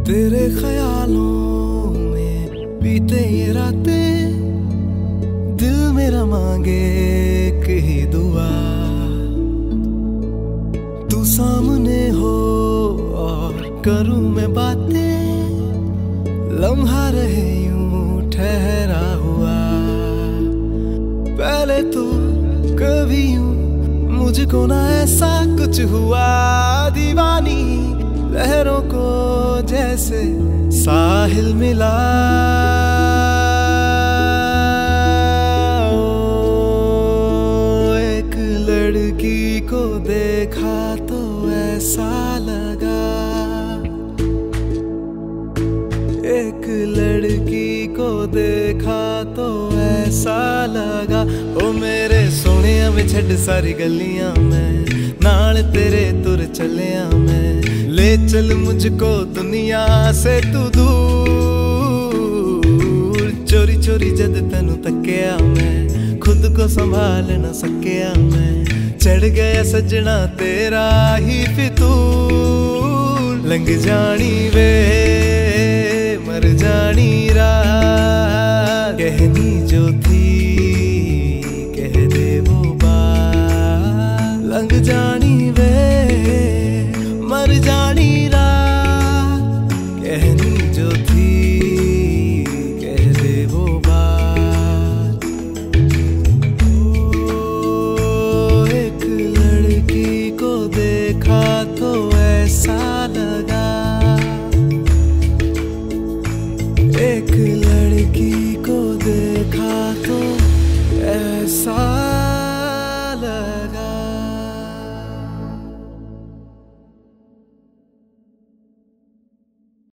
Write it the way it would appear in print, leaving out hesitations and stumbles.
तेरे ख्यालों में बीते ये रातें, दिल मेरा मांगे कही दुआ। तू सामने हो और करूं मैं बातें, लम्हा रहे यूं ठहरा हुआ। पहले तो कभी यूं मुझको ना ऐसा कुछ हुआ। दीवानी लहरों को जैसे साहिल मिला। एक लड़की को देखा तो ऐसा लगा, एक लड़की को देखा तो ऐसा लगा। ओ मेरे सोनिया में छड़ सारी गलियां में, नाल तेरे तुर चलिया मैं। ले चल मुझको दुनिया से तू दूर। चोरी चोरी जद तेनू तकिया मैं, खुद को संभाल न सकिया मैं। चढ़ गया सजना तेरा ही फितूर। लंघ जानी वे मर जानी रात, कहनी जो थी कह दे वो बात। लंघ जानी वे